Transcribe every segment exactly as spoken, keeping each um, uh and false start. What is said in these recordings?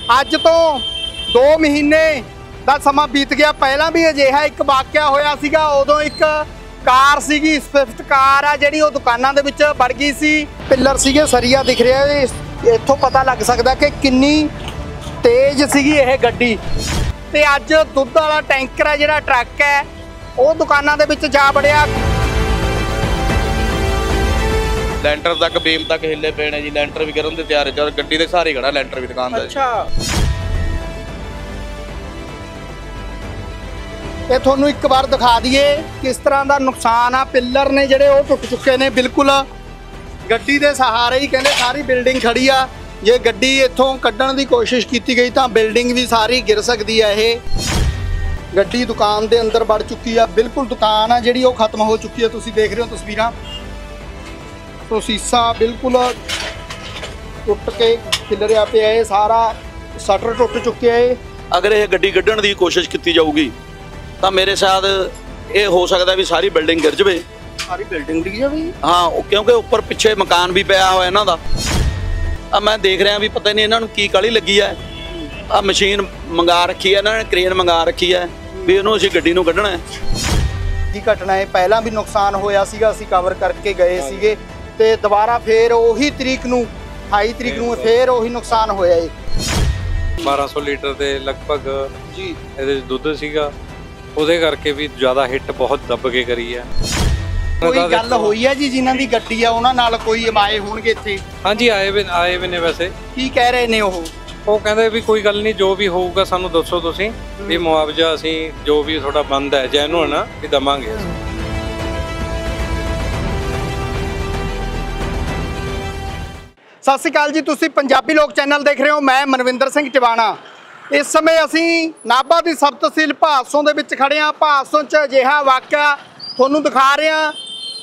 ਅੱਜ ਤੋਂ दो महीने ਦਾ ਸਮਾਂ ਬੀਤ ਗਿਆ। ਪਹਿਲਾਂ ਵੀ ਅਜਿਹਾ ਇੱਕ ਵਾਕਿਆ ਹੋਇਆ ਸੀਗਾ। ਉਦੋਂ ਇੱਕ ਕਾਰ ਸੀਗੀ, ਸਵਿਫਟ ਕਾਰ ਆ ਜਿਹੜੀ ਉਹ ਦੁਕਾਨਾਂ ਦੇ ਵਿੱਚ ਵੜ ਗਈ ਸੀ। ਪਿੱਲਰ ਸੀਗੇ, ਸਰੀਆ ਦਿਖ ਰਿਹਾ, ਇੱਥੋਂ ਪਤਾ ਲੱਗ ਸਕਦਾ ਕਿ ਕਿੰਨੀ ਤੇਜ਼ ਸੀਗੀ ਇਹ ਗੱਡੀ। ਤੇ ਅੱਜ ਦੁੱਧ ਵਾਲਾ ਟੈਂਕਰ ਹੈ ਜਿਹੜਾ ਟਰੱਕ ਹੈ ਉਹ ਦੁਕਾਨਾਂ ਦੇ ਵਿੱਚ ਜਾ ਵੜਿਆ। ਲੈਂਟਰ ਤੱਕ ਬੀਮ ਤੱਕ ਹਿੱਲੇ ਪਏ ਨੇ ਜੀ। ਲੈਂਟਰ ਵੀ ਕਰਨ ਦੇ ਤਿਆਰ ਹੈ, ਗੱਡੀ ਦੇ ਸਹਾਰੇ ਖੜਾ ਲੈਂਟਰ ਵੀ ਦੁਕਾਨ ਦਾ। ਅੱਛਾ, ਇਹ ਤੁਹਾਨੂੰ ਇੱਕ ਵਾਰ ਦਿਖਾ ਦਈਏ ਕਿਸ ਤਰ੍ਹਾਂ ਦਾ ਨੁਕਸਾਨ ਆ। ਪਿੱਲਰ ਨੇ ਜਿਹੜੇ ਉਹ ਟੁੱਟ ਚੁੱਕੇ ਨੇ ਬਿਲਕੁਲ। ਗੱਡੀ ਦੇ ਸਹਾਰੇ ਹੀ ਕਹਿੰਦੇ ਸਾਰੀ ਬਿਲਡਿੰਗ ਖੜੀ ਆ। ਜੇ ਗੱਡੀ ਇੱਥੋਂ ਕੱਢਣ ਦੀ ਕੋਸ਼ਿਸ਼ ਕੀਤੀ ਗਈ ਤਾਂ ਬਿਲਡਿੰਗ ਵੀ ਸਾਰੀ ਗਿਰ ਸਕਦੀ ਆ। ਇਹ ਗੱਡੀ ਦੁਕਾਨ ਦੇ ਅੰਦਰ ਵੜ ਚੁੱਕੀ ਆ। ਬਿਲਕੁਲ ਦੁਕਾਨ ਆ ਜਿਹੜੀ ਉਹ ਖਤਮ ਹੋ ਚੁੱਕੀ ਆ। ਤੁਸੀਂ ਦੇਖ ਰਹੇ ਹੋ ਤਸਵੀਰਾਂ। ਸੋ ਸੀਸਾ ਬਿਲਕੁਲ ਟੁੱਟ ਕੇ ਖਿਲਰਿਆ ਪਿਆ। ਇਹ ਸਾਰਾ ਸ਼ਟਰ ਟੁੱਟ ਚੁੱਕਿਆ ਹੈ। ਅਗਰ ਇਹ ਗੱਡੀ ਕੱਢਣ ਦੀ ਕੋਸ਼ਿਸ਼ ਕੀਤੀ ਜਾਊਗੀ ਤਾਂ ਮੇਰੇ ਸਾਥ ਇਹ ਹੋ ਸਕਦਾ ਵੀ ਸਾਰੀ ਬਿਲਡਿੰਗ ਗਿਰ ਜਾਵੇ। ਸਾਰੀ ਬਿਲਡਿੰਗ ਡਿੱਗ ਜਾਵੇ? ਹਾਂ, ਕਿਉਂਕਿ ਉੱਪਰ ਪਿੱਛੇ ਮਕਾਨ ਵੀ ਪਿਆ ਹੋਇਆ ਇਹਨਾਂ ਦਾ। ਆ ਮੈਂ ਦੇਖ ਰਿਹਾ ਵੀ ਪਤਾ ਨਹੀਂ ਇਹਨਾਂ ਨੂੰ ਕੀ ਕਾਹਲੀ ਲੱਗੀ ਹੈ। ਆ ਮਸ਼ੀਨ ਮੰਗਾ ਰੱਖੀ ਹੈ ਇਹਨਾਂ ਨੇ, ਕ੍ਰੇਨ ਮੰਗਾ ਰੱਖੀ ਹੈ ਵੀ ਇਹਨੂੰ ਅਸੀਂ ਗੱਡੀ ਨੂੰ ਕੱਢਣਾ ਹੈ। ਕੀ ਘਟਨਾ ਹੈ, ਪਹਿਲਾਂ ਵੀ ਨੁਕਸਾਨ ਹੋਇਆ ਸੀਗਾ, ਅਸੀਂ ਕਵਰ ਕਰਕੇ ਗਏ ਸੀਗੇ ਤੇ ਦੁਬਾਰਾ ਫੇਰ ਉਹੀ ਤਰੀਕ ਨੂੰ ਅਠਾਈ ਤਰੀਕ ਨੂੰ ਫੇਰ ਉਹੀ ਨੁਕਸਾਨ ਹੋਇਆ ਹੈ। ਬਾਰਾਂ ਸੌ ਲੀਟਰ ਦੇ ਲਗਭਗ ਜੀ ਇਹਦੇ ਦੁੱਧ ਸੀਗਾ, ਉਹਦੇ ਕਰਕੇ ਵੀ ਜ਼ਿਆਦਾ ਹਿੱਟ ਬਹੁਤ ਦੱਬ ਕੇ ਕਰੀ ਹੈ। ਕੋਈ ਗੱਲ ਹੋਈ ਹੈ ਜੀ ਜਿਨ੍ਹਾਂ ਦੀ ਗੱਡੀ ਆ ਉਹਨਾਂ ਨਾਲ ਕੋਈ ਆਏ ਹੋਣਗੇ ਇੱਥੇ? ਹਾਂਜੀ, ਆਏ ਵੀ ਆਏ ਵੀ ਨੇ। ਵੈਸੇ ਕੀ ਕਹਿ ਰਹੇ ਨੇ ਉਹ? ਉਹ ਕਹਿੰਦੇ ਵੀ ਕੋਈ ਗੱਲ ਨਹੀਂ, ਜੋ ਵੀ ਹੋਊਗਾ ਸਾਨੂੰ ਦੱਸੋ ਤੁਸੀਂ, ਵੀ ਮੁਆਵਜ਼ਾ ਅਸੀਂ ਜੋ ਵੀ ਤੁਹਾਡਾ ਬੰਦ ਹੈ ਜੈਨੂਅਨ ਆ ਵੀ ਦਵਾਂਗੇ ਅਸੀਂ। ਸਤਿ ਸ਼੍ਰੀ ਅਕਾਲ ਜੀ, ਤੁਸੀਂ ਪੰਜਾਬੀ ਲੋਕ ਚੈਨਲ ਦੇਖ ਰਹੇ ਹੋ। ਮੈਂ ਮਨਵਿੰਦਰ ਸਿੰਘ ਟਿਵਾਣਾ। ਇਸ ਸਮੇਂ ਅਸੀਂ ਨਾਭਾ ਦੀ ਸਬ ਤਹਿਸੀਲ ਭਾਦਸੋਂ ਦੇ ਵਿੱਚ ਖੜੇ ਹਾਂ। ਭਾਦਸੋਂ 'ਚ ਅਜਿਹਾ ਵਾਕਿਆ ਤੁਹਾਨੂੰ ਦਿਖਾ ਰਹੇ ਹਾਂ।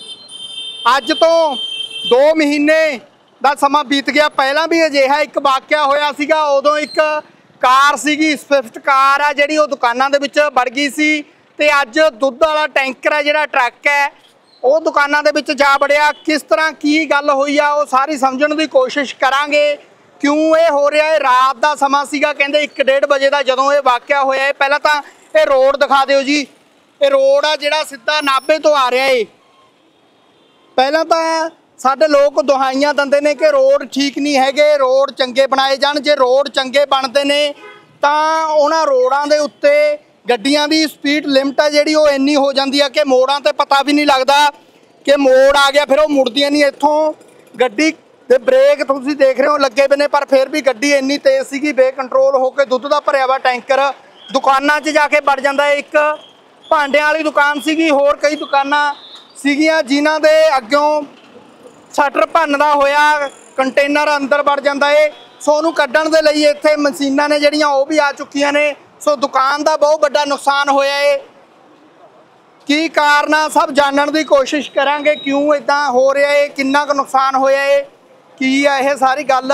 ਅੱਜ ਤੋਂ ਦੋ ਮਹੀਨੇ ਦਾ ਸਮਾਂ ਬੀਤ ਗਿਆ। ਪਹਿਲਾਂ ਵੀ ਅਜਿਹਾ ਇੱਕ ਵਾਕਿਆ ਹੋਇਆ ਸੀਗਾ। ਉਦੋਂ ਇੱਕ ਕਾਰ ਸੀਗੀ, ਸਵਿਫਟ ਕਾਰ ਆ ਜਿਹੜੀ ਉਹ ਦੁਕਾਨਾਂ ਦੇ ਵਿੱਚ ਵੜ ਗਈ ਸੀ। ਤੇ ਅੱਜ ਦੁੱਧ ਵਾਲਾ ਟੈਂਕਰ ਹੈ ਜਿਹੜਾ ਟਰੱਕ ਹੈ ਉਹ ਦੁਕਾਨਾਂ ਦੇ ਵਿੱਚ ਜਾ ਵੜਿਆ। ਕਿਸ ਤਰ੍ਹਾਂ ਕੀ ਗੱਲ ਹੋਈ ਆ ਉਹ ਸਾਰੀ ਸਮਝਣ ਦੀ ਕੋਸ਼ਿਸ਼ ਕਰਾਂਗੇ। ਕਿਉਂ ਇਹ ਹੋ ਰਿਹਾ ਹੈ? ਰਾਤ ਦਾ ਸਮਾਂ ਸੀਗਾ, ਕਹਿੰਦੇ ਇੱਕ ਡੇਢ ਵਜੇ ਦਾ ਜਦੋਂ ਇਹ ਵਾਕਿਆ ਹੋਇਆ ਹੈ। ਪਹਿਲਾਂ ਤਾਂ ਇਹ ਰੋਡ ਦਿਖਾ ਦਿਓ ਜੀ। ਇਹ ਰੋਡ ਆ ਜਿਹੜਾ ਸਿੱਧਾ ਨਾਭੇ ਤੋਂ ਆ ਰਿਹਾ ਏ। ਪਹਿਲਾਂ ਤਾਂ ਸਾਡੇ ਲੋਕ ਦੁਹਾਈਆਂ ਦਿੰਦੇ ਨੇ ਕਿ ਰੋਡ ਠੀਕ ਨਹੀਂ ਹੈਗੇ, ਰੋਡ ਚੰਗੇ ਬਣਾਏ ਜਾਣ। ਜੇ ਰੋਡ ਚੰਗੇ ਬਣਦੇ ਨੇ ਤਾਂ ਉਹਨਾਂ ਰੋਡਾਂ ਦੇ ਉੱਤੇ ਗੱਡੀਆਂ ਦੀ ਸਪੀਡ ਲਿਮਟ ਹੈ ਜਿਹੜੀ ਉਹ ਇੰਨੀ ਹੋ ਜਾਂਦੀ ਆ ਕਿ ਮੋੜਾਂ ਤੇ ਪਤਾ ਵੀ ਨਹੀਂ ਲੱਗਦਾ ਕਿ ਮੋੜ ਆ ਗਿਆ, ਫਿਰ ਉਹ ਮੁੜਦੀਆਂ ਨਹੀਂ। ਇੱਥੋਂ ਗੱਡੀ ਦੇ ਬ੍ਰੇਕ ਤੁਸੀਂ ਦੇਖ ਰਹੇ ਹੋ ਲੱਗੇ ਪਏ ਨੇ, ਪਰ ਫਿਰ ਵੀ ਗੱਡੀ ਇੰਨੀ ਤੇਜ਼ ਸੀਗੀ, ਬੇਕੰਟਰੋਲ ਹੋ ਕੇ ਦੁੱਧ ਦਾ ਭਰਿਆ ਵਾ ਟੈਂਕਰ ਦੁਕਾਨਾਂ 'ਚ ਜਾ ਕੇ ਵੜ ਜਾਂਦਾ ਹੈ। ਇੱਕ ਭਾਂਡਿਆਂ ਵਾਲੀ ਦੁਕਾਨ ਸੀਗੀ, ਹੋਰ ਕਈ ਦੁਕਾਨਾਂ ਸੀਗੀਆਂ ਜਿਨ੍ਹਾਂ ਦੇ ਅੱਗੋਂ ਸ਼ਟਰ ਭੰਨਦਾ ਹੋਇਆ ਕੰਟੇਨਰ ਅੰਦਰ ਵੜ ਜਾਂਦਾ ਏ। ਸੋ ਉਹਨੂੰ ਕੱਢਣ ਦੇ ਲਈ ਇੱਥੇ ਮਸ਼ੀਨਾਂ ਨੇ ਜਿਹੜੀਆਂ ਉਹ ਵੀ ਆ ਚੁੱਕੀਆਂ ਨੇ। ਸੋ ਦੁਕਾਨ ਦਾ ਬਹੁਤ ਵੱਡਾ ਨੁਕਸਾਨ ਹੋਇਆ ਏ। ਕੀ ਕਾਰਨ ਆ ਸਭ ਜਾਣਨ ਦੀ ਕੋਸ਼ਿਸ਼ ਕਰਾਂਗੇ। ਕਿਉਂ ਇਦਾਂ ਹੋ ਰਿਹਾ ਏ, ਕਿੰਨਾ ਕੁ ਨੁਕਸਾਨ ਹੋਇਆ ਏ, ਕੀ ਆ ਇਹ ਸਾਰੀ ਗੱਲ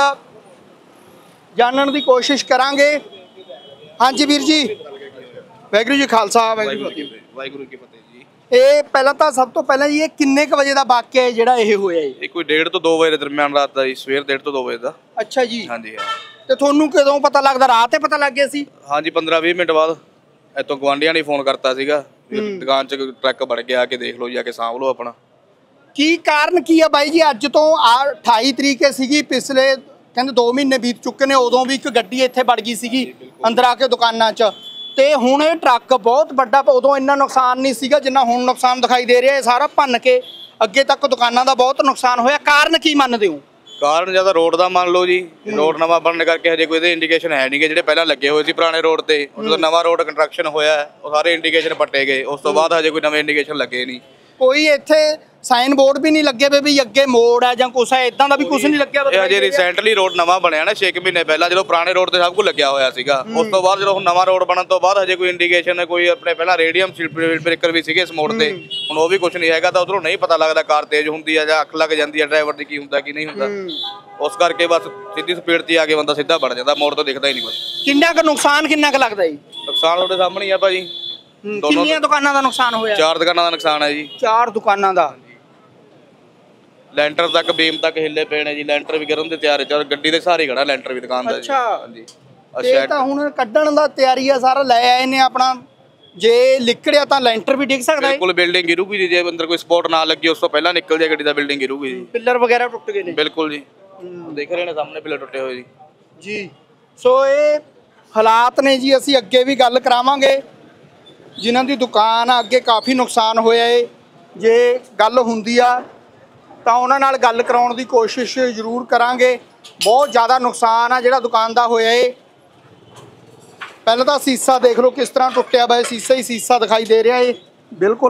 ਜਾਣਨ ਦੀ ਕੋਸ਼ਿਸ਼ ਕਰਾਂਗੇ। ਹਾਂਜੀ ਵੀਰ ਜੀ, ਵਾਹਿਗੁਰੂ ਜੀ ਖਾਲਸਾ ਵਾਹਿਗੁਰੂ ਵਾਹਿਗੁਰੂ ਕੀ ਫਤਿਹ ਜੀ। ਇਹ ਪਹਿਲਾਂ ਤਾਂ ਸਭ ਤੋਂ ਪਹਿਲਾਂ ਜੀ ਇਹ ਕਿੰਨੇ ਕੁ ਵਜੇ ਦਾ ਵਾਕਿਆ ਹੈ ਜਿਹੜਾ ਇਹ ਹੋਇਆ ਹੈ? ਇਹ ਕੋਈ ਡੇਢ ਤੋਂ ਦੋ ਵਜੇ ਦੇ ਦਰਮਿਆਨ ਰਾਤ ਦਾ ਜੀ, ਸਵੇਰ ਡੇਢ ਤੋਂ ਦੋ ਵਜੇ ਦਾ। ਅੱਛਾ ਜੀ। ਹਾਂਜੀ ਹਾਂ। ਤੇ ਤੁਹਾਨੂੰ ਕਦੋਂ ਪਤਾ ਲੱਗਦਾ? ਰਾਤ ਹੀ ਪਤਾ ਲੱਗ ਗਿਆ ਸੀ? ਹਾਂਜੀ, ਪੰਦਰਾਂ ਵੀਹ ਮਿੰਟ ਬਾਅਦ ਇੱਥੋਂ ਗੁਆਂਢੀਆਂ ਨੇ ਫੋਨ ਕਰਤਾ ਸੀਗਾ ਦੁਕਾਨ 'ਚ ਟਰੱਕ ਵੜ ਗਿਆ, ਆ ਕੇ ਦੇਖ ਲਓ, ਜਾ ਕੇ ਸਾਂਭ ਲਓ ਆਪਣਾ। ਕੀ ਕਾਰਨ ਕੀ ਆ ਬਾਈ ਜੀ? ਅੱਜ ਤੋਂ ਅਠਾਈ ਤਰੀਕ ਸੀਗੀ, ਪਿਛਲੇ ਕਹਿੰਦੇ ਦੋ ਮਹੀਨੇ ਬੀਤ ਚੁੱਕੇ ਨੇ। ਉਦੋਂ ਵੀ ਇੱਕ ਗੱਡੀ ਇੱਥੇ ਵੜ ਗਈ ਸੀਗੀ ਅੰਦਰ ਆ ਕੇ ਦੁਕਾਨਾਂ 'ਚ। ਤੇ ਹੁਣ ਇਹ ਟਰੱਕ ਬਹੁਤ ਵੱਡਾ, ਉਦੋਂ ਇੰਨਾ ਨੁਕਸਾਨ ਨਹੀਂ ਸੀਗਾ ਜਿੰਨਾ ਹੁਣ ਨੁਕਸਾਨ ਦਿਖਾਈ ਦੇ ਰਿਹਾ। ਇਹ ਸਾਰਾ ਭੰਨ ਕੇ ਅੱਗੇ ਤੱਕ ਦੁਕਾਨਾਂ ਦਾ ਬਹੁਤ ਨੁਕਸਾਨ ਹੋਇਆ। ਕਾਰਨ ਕੀ ਮੰਨਦੇ ਹੋ? ਕਾਰਨ ਜਿਆਦਾ ਰੋਡ ਦਾ ਮੰਨ ਲਓ ਜੀ। ਰੋਡ ਨਵਾਂ ਬਣਨ ਕਰਕੇ ਹਜੇ ਕੋਈ ਇਹਦੇ ਇੰਡੀਕੇਸ਼ਨ ਹੈ ਨਹੀਂ ਗੇ। ਜਿਹੜੇ ਪਹਿਲਾਂ ਲੱਗੇ ਹੋਏ ਸੀ ਪੁਰਾਣੇ ਰੋਡ ਤੇ, ਜਦੋਂ ਨਵਾਂ ਰੋਡ ਕੰਸਟਰਕਸ਼ਨ ਹੋਇਆ ਉਹ ਸਾਰੇ ਇੰਡੀਕੇਸ਼ਨ ਪੱਟੇ ਗਏ। ਉਸ ਤੋਂ ਬਾਅਦ ਹਜੇ ਕੋਈ ਨਵੇਂ ਇੰਡੀਕੇਸ਼ਨ ਲੱਗੇ ਨਹੀਂ। ਕੋਈ ਇੱਥੇ ਸਾਈਨ ਬੋਰਡ ਵੀ ਨਹੀਂ ਲੱਗੇ ਵੇ ਵੀ ਅੱਗੇ ਮੋੜ ਹੈ ਜਾਂ ਕੁਛ ਹੈ, ਇਦਾਂ ਦਾ ਵੀ ਕੁਛ ਨਹੀਂ ਲੱਗਿਆ? ਇਹ ਹਜੇ ਰੀਸੈਂਟਲੀ ਰੋਡ ਨਵਾਂ ਬਣਿਆ ਨਾ, ਛੇ ਮਹੀਨੇ ਪਹਿਲਾਂ, ਜਦੋਂ ਪੁਰਾਣੇ ਰੋਡ ਤੇ ਸਭ ਕੁਝ ਲੱਗਿਆ ਹੋਇਆ ਸੀਗਾ। ਉਸ ਤੋਂ ਬਾਅਦ ਜਦੋਂ ਹੁਣ ਨਵਾਂ ਰੋਡ ਬਣਨ ਤੋਂ ਬਾਅਦ ਹਜੇ ਕੋਈ ਇੰਡੀਕੇਸ਼ਨ, ਕੋਈ ਆਪਣੇ ਪਹਿਲਾਂ ਰੇਡੀਅਮ ਸਪੀਡ ਬ੍ਰੇਕਰ ਵੀ ਸੀਗੇ ਇਸ ਮੋੜ ਤੇ, ਹੁਣ ਉਹ ਵੀ ਕੁਛ ਨਹੀਂ ਹੈਗਾ। ਤਾਂ ਉਧਰੋਂ ਨਹੀਂ ਪਤਾ ਲੱਗਦਾ ਕਾਰ ਤੇਜ਼ ਹੁੰਦੀ ਆ ਜਾਂ ਅੱਖ ਲੱਗ ਜਾਂਦੀ ਆ ਡਰਾਈਵਰ ਦੀ, ਕੀ ਹੁੰਦਾ ਕੀ ਨਹੀਂ ਹੁੰਦਾ। ਉਸ ਕਰਕੇ ਬਸ ਸਿੱਧੀ ਸਪੀਡ ਤੇ ਆ ਕੇ ਬੰਦਾ ਸਿੱਧਾ ਬਣ ਜਾਂਦਾ, ਮੋੜ ਤੋਂ ਦਿਖਦਾ ਹੀ ਨਹੀਂ ਕੁਛ। ਕਿੰਨਾ ਕੁ ਨੁਕਸਾਨ ਕਿੰਨਾ ਕੁ ਲੱਗਦਾ ਜੀ? ਨੁਕਸਾਨ ਤੁਹਾਡੇ ਸਾਹਮਣੇ ਹੀ ਆ ਭਾਜੀ। ਕਿੰਨੀਆਂ ਦੁਕਾਨਾਂ ਦਾ ਨੁਕਸਾਨ ਹੋਇਆ? ਚਾਰ ਦੁਕਾਨਾਂ ਦਾ ਨੁਕਸਾਨ ਹੈ ਜੀ। ਚਾਰ ਦੁਕਾਨਾਂ ਦਾ। ਲੈਂਟਰ ਤੱਕ ਬੀਮ ਤੱਕ ਹਿੱਲੇ ਪਏ ਨੇ ਜੀ। ਲੈਂਟਰ ਵੀ ਕਰਨ ਦੇ ਤਿਆਰ ਹੈ, ਗੱਡੀ ਦੇ ਸਹਾਰੇ ਖੜਾ ਲੈਂਟਰ ਵੀ ਦੁਕਾਨ ਦਾ। ਅੱਛਾ। ਹਾਂਜੀ, ਇਹ ਤਾਂ ਹੁਣ ਕੱਢਣ ਦਾ ਤਿਆਰੀ ਆ, ਸਾਰਾ ਲੈ ਆਏ ਨੇ ਆਪਣਾ। ਜੇ ਲਿਕੜਿਆ ਤਾਂ ਲੈਂਟਰ ਵੀ ਡਿੱਗ ਸਕਦਾ ਹੈ। ਬਿਲਕੁਲ ਬਿਲਡਿੰਗ ਗਿਰੂਗੀ ਜੀ, ਜੇ ਅੰਦਰ ਕੋਈ ਸਪੋਰਟ ਨਾ ਲੱਗੀ ਉਸ ਤੋਂ ਪਹਿਲਾਂ ਨਿਕਲ ਜਾਏ ਗੱਡੀ ਦਾ, ਬਿਲਡਿੰਗ ਗਿਰੂਗੀ ਜੀ। ਪਿੱਲਰ ਵਗੈਰਾ ਟੁੱਟ ਗਏ ਨੇ। ਬਿਲਕੁਲ ਜੀ, ਦੇਖ ਰਹੇ ਨੇ ਸਾਹਮਣੇ ਪਿੱਲਰ ਟੁੱਟੇ ਹੋਏ ਜੀ। ਜੀ ਸੋ ਇਹ ਹਾਲਾਤ ਨੇ ਜੀ। ਅਸੀਂ ਅੱਗੇ ਵੀ ਗੱਲ ਕਰਾਵਾਂਗੇ ਜਿਨ੍ਹਾਂ ਦੀ ਦੁਕਾਨ ਆ, ਅੱਗੇ ਕਾਫੀ ਨੁਕਸਾਨ ਹੋਇਆ ਏ। ਜੇ ਗੱਲ ਹੁੰਦੀ ਆ ਤਾਂ ਉਹਨਾਂ ਨਾਲ ਗੱਲ ਕਰਾਉਣ ਦੀ ਕੋਸ਼ਿਸ਼ ਜ਼ਰੂਰ ਕਰਾਂਗੇ। ਬਹੁਤ ਜ਼ਿਆਦਾ ਨੁਕਸਾਨ ਆ ਜਿਹੜਾ ਦੁਕਾਨ ਦਾ ਹੋਇਆ ਏ। ਪਹਿਲਾਂ ਤਾਂ ਸੀਸਾ ਦੇਖ ਲਓ ਕਿਸ ਤਰ੍ਹਾਂ ਟੁੱਟਿਆ ਵਾ, ਸੀਸਾ ਹੀ ਸੀਸਾ ਦਿਖਾਈ ਦੇ ਰਿਹਾ ਏ। ਬਿਲਕੁਲ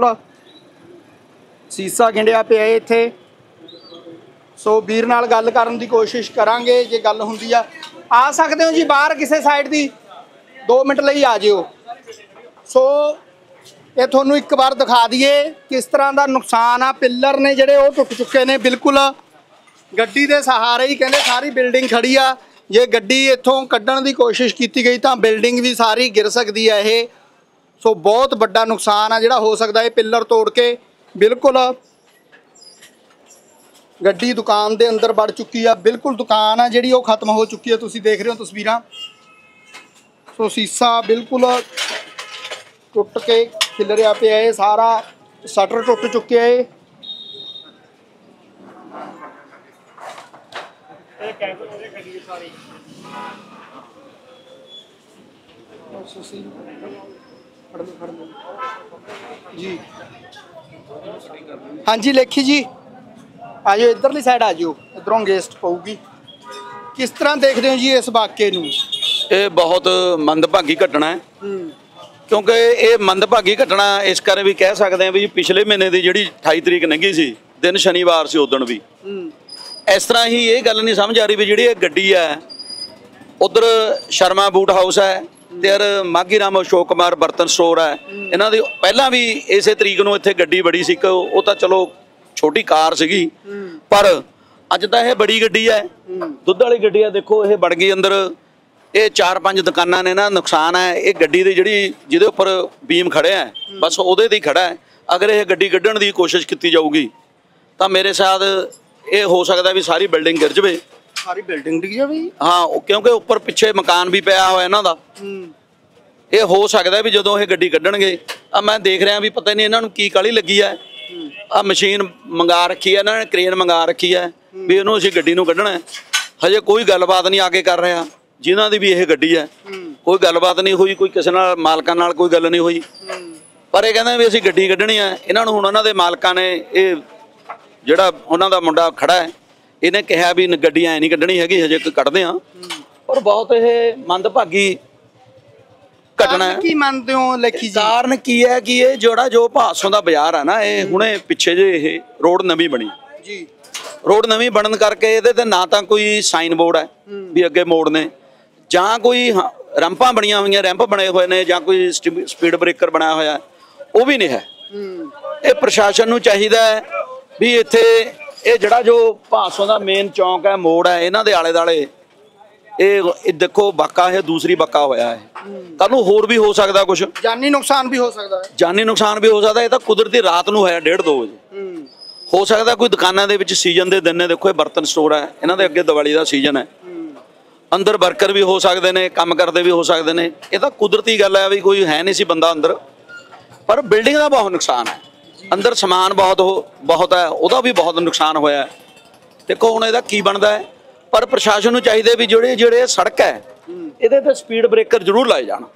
ਸੀਸਾ ਗਿੰਡਿਆ ਪਿਆ ਏ ਇੱਥੇ। ਸੋ ਵੀਰ ਨਾਲ ਗੱਲ ਕਰਨ ਦੀ ਕੋਸ਼ਿਸ਼ ਕਰਾਂਗੇ ਜੇ ਗੱਲ ਹੁੰਦੀ ਆ। ਆ ਸਕਦੇ ਹੋ ਜੀ ਬਾਹਰ ਕਿਸੇ ਸਾਈਡ ਦੀ, ਦੋ ਮਿੰਟ ਲਈ ਆ ਜਿਓ। ਸੋ ਇਹ ਤੁਹਾਨੂੰ ਇੱਕ ਵਾਰ ਦਿਖਾ ਦਈਏ ਕਿਸ ਤਰ੍ਹਾਂ ਦਾ ਨੁਕਸਾਨ ਆ। ਪਿੱਲਰ ਨੇ ਜਿਹੜੇ ਉਹ ਟੁੱਟ ਚੁੱਕੇ ਨੇ ਬਿਲਕੁਲ। ਗੱਡੀ ਦੇ ਸਹਾਰੇ ਹੀ ਕਹਿੰਦੇ ਸਾਰੀ ਬਿਲਡਿੰਗ ਖੜੀ ਆ। ਜੇ ਗੱਡੀ ਇੱਥੋਂ ਕੱਢਣ ਦੀ ਕੋਸ਼ਿਸ਼ ਕੀਤੀ ਗਈ ਤਾਂ ਬਿਲਡਿੰਗ ਵੀ ਸਾਰੀ ਗਿਰ ਸਕਦੀ ਹੈ ਇਹ। ਸੋ ਬਹੁਤ ਵੱਡਾ ਨੁਕਸਾਨ ਆ ਜਿਹੜਾ ਹੋ ਸਕਦਾ ਹੈ। ਪਿੱਲਰ ਤੋੜ ਕੇ ਬਿਲਕੁਲ ਗੱਡੀ ਦੁਕਾਨ ਦੇ ਅੰਦਰ ਵੜ ਚੁੱਕੀ ਆ। ਬਿਲਕੁਲ ਦੁਕਾਨ ਆ ਜਿਹੜੀ ਉਹ ਖਤਮ ਹੋ ਚੁੱਕੀ ਆ। ਤੁਸੀਂ ਦੇਖ ਰਹੇ ਹੋ ਤਸਵੀਰਾਂ। ਸੋ ਸੀਸਾ ਬਿਲਕੁਲ ਟੁੱਟ ਕੇ ਖਿਲਰਿਆ ਪਿਆ ਇਹ ਸਾਰਾ। ਸ਼ਟਰ ਟੁੱਟ ਚੁੱਕਿਆ ਏ। ਜੀ ਹਾਂਜੀ ਲੇਖੀ ਜੀ ਆ ਜਾਓ, ਇੱਧਰਲੀ ਸਾਈਡ ਆ ਜਾਓ, ਇੱਧਰੋਂ ਗੇਸਟ ਪਊਗੀ। ਕਿਸ ਤਰ੍ਹਾਂ ਦੇਖਦੇ ਹੋ ਜੀ ਇਸ ਵਾਕਿਏ ਨੂੰ? ਇਹ ਬਹੁਤ ਮੰਦਭਾਗੀ ਘਟਨਾ ਹੈ, ਕਿਉਂਕਿ ਇਹ ਮੰਦਭਾਗੀ ਘਟਨਾ ਇਸ ਕਰਕੇ ਵੀ ਕਹਿ ਸਕਦੇ ਹਾਂ ਵੀ ਪਿਛਲੇ ਮਹੀਨੇ ਦੀ ਜਿਹੜੀ ਅਠਾਈ ਤਰੀਕ ਲੰਘੀ ਸੀ, ਦਿਨ ਸ਼ਨੀਵਾਰ ਸੀ, ਉਦਣ ਵੀ ਇਸ ਤਰ੍ਹਾਂ ਹੀ ਇਹ ਗੱਲ ਨਹੀਂ ਸਮਝ ਆ ਰਹੀ ਵੀ ਜਿਹੜੀ ਇਹ ਗੱਡੀ ਹੈ ਉਧਰ ਸ਼ਰਮਾ ਬੂਟ ਹਾਊਸ ਹੈ ਤੇ ਯਾਰ ਮਾਘੀ ਰਾਮ ਅਸ਼ੋਕ ਕੁਮਾਰ ਬਰਤਨ ਸਟੋਰ ਹੈ, ਇਹਨਾਂ ਦੀ ਪਹਿਲਾਂ ਵੀ ਇਸੇ ਤਰੀਕ ਨੂੰ ਇੱਥੇ ਗੱਡੀ ਬੜੀ ਸੀ। ਉਹ ਤਾਂ ਚਲੋ ਛੋਟੀ ਕਾਰ ਸੀਗੀ, ਪਰ ਅੱਜ ਤਾਂ ਇਹ ਬੜੀ ਗੱਡੀ ਹੈ, ਦੁੱਧ ਵਾਲੀ ਗੱਡੀ ਹੈ। ਦੇਖੋ ਇਹ ਵੜ ਗਈ ਅੰਦਰ। ਇਹ ਚਾਰ ਪੰਜ ਦੁਕਾਨਾਂ ਨੇ ਨਾ, ਨੁਕਸਾਨ ਹੈ ਇਹ ਗੱਡੀ ਦੀ ਜਿਹੜੀ ਜਿਹਦੇ ਉੱਪਰ ਬੀਮ ਖੜਿਆ ਹੈ, ਬਸ ਉਹਦੇ ਤੇ ਹੀ ਖੜਾ ਹੈ। ਅਗਰ ਇਹ ਗੱਡੀ ਕੱਢਣ ਦੀ ਕੋਸ਼ਿਸ਼ ਕੀਤੀ ਜਾਊਗੀ ਤਾਂ ਮੇਰੇ ਸਾਥ ਇਹ ਹੋ ਸਕਦਾ ਵੀ ਸਾਰੀ ਬਿਲਡਿੰਗ ਗਿਰ ਜਾਵੇ। ਸਾਰੀ ਬਿਲਡਿੰਗ ਡਿੱਗ ਜਾਵੇ? ਹਾਂ, ਕਿਉਂਕਿ ਉੱਪਰ ਪਿੱਛੇ ਮਕਾਨ ਵੀ ਪਿਆ ਹੋਇਆ ਇਹਨਾਂ ਦਾ। ਇਹ ਹੋ ਸਕਦਾ ਵੀ ਜਦੋਂ ਇਹ ਗੱਡੀ ਕੱਢਣਗੇ, ਆ ਮੈਂ ਦੇਖ ਰਿਹਾ ਵੀ ਪਤਾ ਨਹੀਂ ਇਹਨਾਂ ਨੂੰ ਕੀ ਕਾਹਲੀ ਲੱਗੀ ਹੈ। ਆ ਮਸ਼ੀਨ ਮੰਗਾ ਰੱਖੀ ਹੈ ਇਹਨਾਂ ਨੇ, ਕ੍ਰੇਨ ਮੰਗਾ ਰੱਖੀ ਹੈ ਵੀ ਇਹਨੂੰ ਅਸੀਂ ਗੱਡੀ ਨੂੰ ਕੱਢਣਾ। ਹਜੇ ਕੋਈ ਗੱਲਬਾਤ ਨਹੀਂ ਆਗੇ ਕਰ ਰਿਹਾ ਜਿਨ੍ਹਾਂ ਦੀ ਵੀ ਇਹ ਗੱਡੀ ਹੈ। ਕੋਈ ਗੱਲਬਾਤ ਨਹੀਂ ਹੋਈ, ਕੋਈ ਕਿਸੇ ਨਾਲ ਮਾਲਕਾਂ ਨਾਲ ਕੋਈ ਗੱਲ ਨਹੀਂ ਹੋਈ, ਪਰ ਇਹ ਕਹਿੰਦੇ ਵੀ ਅਸੀਂ ਗੱਡੀ ਕੱਢਣੀ ਹੈ। ਇਹਨਾਂ ਨੂੰ ਹੁਣ ਉਹਨਾਂ ਦੇ ਮਾਲਕਾਂ ਨੇ, ਇਹ ਜਿਹੜਾ ਉਹਨਾਂ ਦਾ ਮੁੰਡਾ ਖੜਾ ਹੈ, ਇਹਨੇ ਕਿਹਾ ਵੀ ਗੱਡੀ ਐ ਨਹੀਂ ਕੱਢਣੀ ਹੈਗੀ, ਹਜੇ ਕੱਢਦੇ ਆ। ਪਰ ਬਹੁਤ ਇਹ ਮੰਦਭਾਗੀ ਘਟਨਾ ਹੈ। ਕੀ ਮੰਨਦੇ ਹੋ ਲੇਖੀ ਜੀ? ਕਾਰਨ ਕੀ ਹੈ ਕਿ ਇਹ ਜਿਹੜਾ ਜੋ ਭਾਸੋਂ ਦਾ ਬਾਜ਼ਾਰ ਹੈ ਨਾ, ਇਹ ਹੁਣੇ ਪਿੱਛੇ ਜੇ ਇਹ ਰੋਡ ਨਵੀਂ ਬਣੀ ਜੀ। ਰੋਡ ਨਵੀਂ ਬਣਨ ਕਰਕੇ ਇਹਦੇ ਤੇ ਨਾ ਤਾਂ ਕੋਈ ਸਾਈਨ ਬੋਰਡ ਹੈ ਵੀ ਅੱਗੇ ਮੋੜ ਨੇ, ਜਾਂ ਕੋਈ ਰੈਂਪਾਂ ਬਣੀਆਂ ਹੋਈਆਂ, ਰੈਂਪ ਬਣੇ ਹੋਏ ਨੇ, ਜਾਂ ਕੋਈ ਸਪੀਡ ਬ੍ਰੇਕਰ ਬਣਾਇਆ ਹੋਇਆ, ਉਹ ਵੀ ਨਹੀਂ ਹੈ। ਇਹ ਪ੍ਰਸ਼ਾਸਨ ਨੂੰ ਚਾਹੀਦਾ ਹੈ ਵੀ ਇੱਥੇ ਇਹ ਜਿਹੜਾ ਜੋ ਭਾਸੋਂ ਦਾ ਮੇਨ ਚੌਂਕ ਹੈ, ਮੋੜ ਹੈ, ਇਹਨਾਂ ਦੇ ਆਲੇ ਦੁਆਲੇ ਇਹ ਦੇਖੋ ਬਾਕਾ ਹੈ, ਦੂਸਰੀ ਬਾਕਾ ਹੋਇਆ ਹੈ। ਕੱਲ ਨੂੰ ਹੋਰ ਵੀ ਹੋ ਸਕਦਾ, ਕੁਝ ਜਾਨੀ ਨੁਕਸਾਨ ਵੀ ਹੋ ਸਕਦਾ ਹੈ। ਜਾਨੀ ਨੁਕਸਾਨ ਵੀ ਹੋ ਸਕਦਾ। ਇਹ ਤਾਂ ਕੁਦਰਤੀ ਰਾਤ ਨੂੰ ਹੋਇਆ, ਡੇਢ ਦੋ ਵਜੇ ਹੋ ਸਕਦਾ। ਕੋਈ ਦੁਕਾਨਾਂ ਦੇ ਵਿੱਚ ਸੀਜ਼ਨ ਦੇ ਦਿਨ ਨੇ, ਦੇਖੋ ਇਹ ਬਰਤਨ ਸਟੋਰ ਹੈ, ਇਹਨਾਂ ਦੇ ਅੱਗੇ ਦੀਵਾਲੀ ਦਾ ਸੀਜ਼ਨ ਹੈ, ਅੰਦਰ ਵਰਕਰ ਵੀ ਹੋ ਸਕਦੇ ਨੇ, ਕੰਮ ਕਰਦੇ ਵੀ ਹੋ ਸਕਦੇ ਨੇ। ਇਹ ਤਾਂ ਕੁਦਰਤੀ ਗੱਲ ਹੈ ਵੀ ਕੋਈ ਹੈ ਨਹੀਂ ਸੀ ਬੰਦਾ ਅੰਦਰ, ਪਰ ਬਿਲਡਿੰਗ ਦਾ ਬਹੁਤ ਨੁਕਸਾਨ ਹੈ। ਅੰਦਰ ਸਮਾਨ ਬਹੁਤ ਬਹੁਤ ਹੈ, ਉਹਦਾ ਵੀ ਬਹੁਤ ਨੁਕਸਾਨ ਹੋਇਆ। ਦੇਖੋ ਹੁਣ ਇਹਦਾ ਕੀ ਬਣਦਾ ਹੈ, ਪਰ ਪ੍ਰਸ਼ਾਸਨ ਨੂੰ ਚਾਹੀਦਾ ਵੀ ਜਿਹੜੇ ਜਿਹੜੇ ਸੜਕ ਹੈ ਇਹਦੇ ਤੇ ਸਪੀਡ ਬ੍ਰੇਕਰ ਜ਼ਰੂਰ ਲਾਏ ਜਾਣ,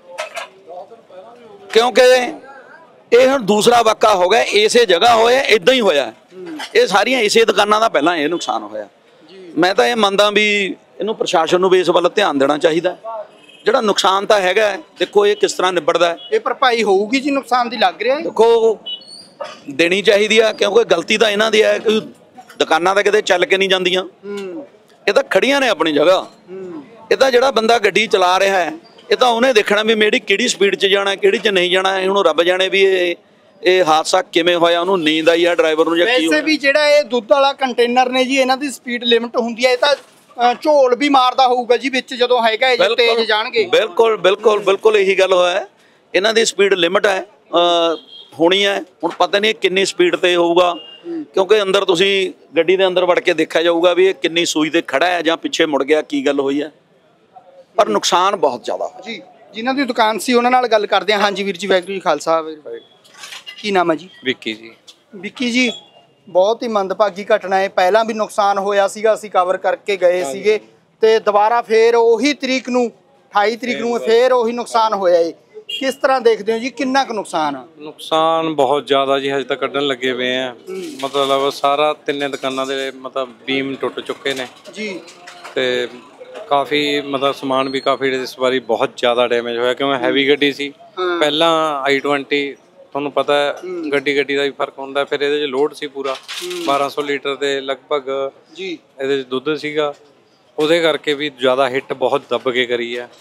ਕਿਉਂਕਿ ਇਹ ਹੁਣ ਦੂਸਰਾ ਵਾਕਾ ਹੋ ਗਿਆ, ਇਸੇ ਜਗ੍ਹਾ ਹੋਇਆ, ਇਦਾਂ ਹੀ ਹੋਇਆ। ਇਹ ਸਾਰੀਆਂ ਇਸੇ ਦੁਕਾਨਾਂ ਦਾ ਪਹਿਲਾਂ ਇਹ ਨੁਕਸਾਨ ਹੋਇਆ। ਮੈਂ ਤਾਂ ਇਹ ਮੰਨਦਾ ਵੀ ਇਹਨੂੰ ਪ੍ਰਸ਼ਾਸਨ ਨੂੰ ਵੀ ਇਸ ਵੱਲ ਧਿਆਨ ਦੇਣਾ ਚਾਹੀਦਾ। ਜਿਹੜਾ ਨੁਕਸਾਨ ਤਾਂ ਹੈਗਾ, ਦੇਖੋ ਇਹ ਕਿਸ ਤਰ੍ਹਾਂ ਨਿਬੜਦਾ। ਇਹ ਭਰਪਾਈ ਹੋਊਗੀ ਜੀ ਨੁਕਸਾਨ ਦੀ, ਲੱਗ ਰਿਹਾ ਹੈ? ਦੇਖੋ ਦੇਣੀ ਚਾਹੀਦੀ ਆ, ਕਿਉਂਕਿ ਗਲਤੀ ਤਾਂ ਇਹਨਾਂ ਦੀ ਹੈ ਕਿ ਦੁਕਾਨਾਂ ਤਾਂ ਕਿਤੇ ਚੱਲ ਕੇ ਨਹੀਂ ਜਾਂਦੀਆਂ, ਇਹ ਤਾਂ ਖੜੀਆਂ ਨੇ ਆਪਣੀ ਜਗ੍ਹਾ। ਇਹ ਤਾਂ ਜਿਹੜਾ ਬੰਦਾ ਗੱਡੀ ਚਲਾ ਰਿਹਾ ਹੈ, ਇਹ ਤਾਂ ਉਹਨੇ ਦੇਖਣਾ ਵੀ ਮੇਰੀ ਕਿਹੜੀ ਸਪੀਡ 'ਚ ਜਾਣਾ, ਕਿਹੜੀ 'ਚ ਨਹੀਂ ਜਾਣਾ। ਹੁਣ ਰੱਬ ਜਾਣੇ ਵੀ ਇਹ ਇਹ ਹਾਦਸਾ ਕਿਵੇਂ ਹੋਇਆ, ਉਹਨੂੰ ਨੀਂਦ ਆਈ ਆ ਡਰਾਈਵਰ ਨੂੰ ਜਾਂ ਕੀ। ਵੈਸੇ ਵੀ ਜਿਹੜਾ ਇਹ ਦੁੱਧ ਵਾਲਾ ਕੰਟੇਨਰ ਨੇ ਜੀ, ਇਹਨਾਂ ਦੀ ਸਪੀਡ ਲਿਮਟ ਹੁੰਦੀ ਹੈ। ਇਹ ਤਾਂ ਝੋਲ ਵੀ ਮਾਰਦਾ ਹੋਊਗਾ ਜੀ ਵਿੱਚ ਜਦੋਂ ਹੈਗਾ ਇਹ ਤੇਜ਼ ਜਾਣਗੇ। ਬਿਲਕੁਲ ਬਿਲਕੁਲ ਬਿਲਕੁਲ ਇਹੀ ਗੱਲ ਹੋਇਆ। ਇਹਨਾਂ ਦੀ ਸਪੀਡ ਲਿਮਟ ਹੈ, ਹੋਣੀ ਹੈ। ਹੁਣ ਪਤਾ ਨਹੀਂ ਕਿੰਨੀ ਸਪੀਡ ਤੇ ਹੋਊਗਾ, ਕਿਉਂਕਿ ਅੰਦਰ ਤੁਸੀਂ ਗੱਡੀ ਦੇ ਅੰਦਰ ਵੜ ਕੇ ਦੇਖਿਆ ਜਾਊਗਾ ਵੀ ਇਹ ਕਿੰਨੀ ਸੂਈ ਤੇ ਖੜਾ ਹੈ ਜਾਂ ਪਿੱਛੇ ਮੁੜ ਗਿਆ, ਕੀ ਗੱਲ ਹੋਈ ਹੈ। ਪਰ ਨੁਕਸਾਨ ਬਹੁਤ ਜ਼ਿਆਦਾ ਹੋਇਆ ਜੀ। ਜਿਨ੍ਹਾਂ ਦੀ ਦੁਕਾਨ ਸੀ ਉਹਨਾਂ ਨਾਲ ਗੱਲ ਕਰਦੇ ਹਾਂ। ਹਾਂਜੀ ਵੀਰ ਜੀ, ਵਾਹਿਗੁਰੂ ਜੀ ਖਾਲਸਾ ਵਾਹਿਗੁਰੂ। ਕੀ ਨਾਮ ਹੈ ਜੀ? ਵਿੱਕੀ ਜੀ। ਵਿੱਕੀ ਜੀ, ਬਹੁਤ ਹੀ ਮੰਦਭਾਗੀ ਘਟਨਾ ਹੈ। ਪਹਿਲਾਂ ਵੀ ਨੁਕਸਾਨ ਹੋਇਆ ਸੀਗਾ, ਅਸੀਂ ਕਵਰ ਕਰਕੇ ਗਏ ਸੀਗੇ ਤੇ ਦੁਬਾਰਾ ਫੇਰ ਉਹੀ ਤਰੀਕ ਨੂੰ ਅਠਾਈ ਤਰੀਕ ਨੂੰ ਫੇਰ ਉਹੀ ਨੁਕਸਾਨ ਹੋਇਆ ਏ। ਕਿਸ ਤਰ੍ਹਾਂ ਦੇਖਦੇ ਹੋ ਜੀ, ਕਿੰਨਾ ਕੁ ਨੁਕਸਾਨ ਆ? ਨੁਕਸਾਨ ਬਹੁਤ ਜ਼ਿਆਦਾ ਜੀ, ਹਜੇ ਤੱਕ ਕੱਢਣ ਲੱਗੇ ਪਏ ਆ। ਮਤਲਬ ਸਾਰਾ ਤਿੰਨੇ ਦੁਕਾਨਾਂ ਦੇ ਮਤਲਬ ਬੀਮ ਟੁੱਟ ਚੁੱਕੇ ਨੇ ਜੀ ਤੇ ਕਾਫੀ ਮਤਲਬ ਸਮਾਨ ਵੀ ਕਾਫੀ ਇਸ ਵਾਰੀ ਬਹੁਤ ਜ਼ਿਆਦਾ ਡੈਮੇਜ ਹੋਇਆ ਕਿਉਂਕਿ ਹੈਵੀ ਗੱਡੀ ਸੀ। ਪਹਿਲਾਂ ਆਈ ਟਵੰਟੀ ਤੁਹਾਨੂੰ ਪਤਾ ਹੈ ਗੱਡੀ ਗੱਡੀ ਦਾ ਵੀ ਫਰਕ ਹੁੰਦਾ, ਫਿਰ ਇਹਦੇ 'ਚ ਲੋਡ ਸੀ ਪੂਰਾ ਬਾਰਾਂ ਸੌ ਲੀਟਰ ਦੇ ਲਗਭਗ ਜੀ ਇਹਦੇ 'ਚ ਦੁੱਧ ਸੀਗਾ, ਉਹਦੇ ਕਰਕੇ ਵੀ ਜ਼ਿਆਦਾ ਹਿੱਟ ਬਹੁਤ ਦੱਬ ਕੇ ਕਰੀ ਹੈ।